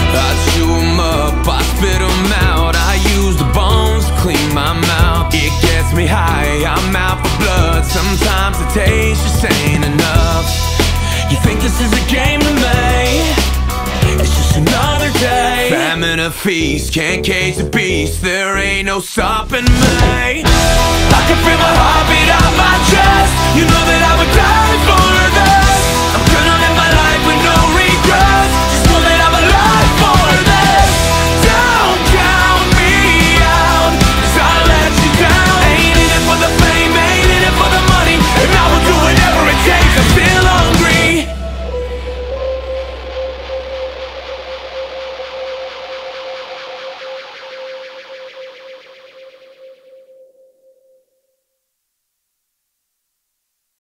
I chew them up, I spit them out, I use the bones to clean my mouth. It gets me high, I'm out for blood. Sometimes the taste just ain't enough. You think this is a game to me? It's just another day. Famine or feast, can't cage the beast. There ain't no stopping me. I can feel my heartbeat out my chest. You know that I would die for that.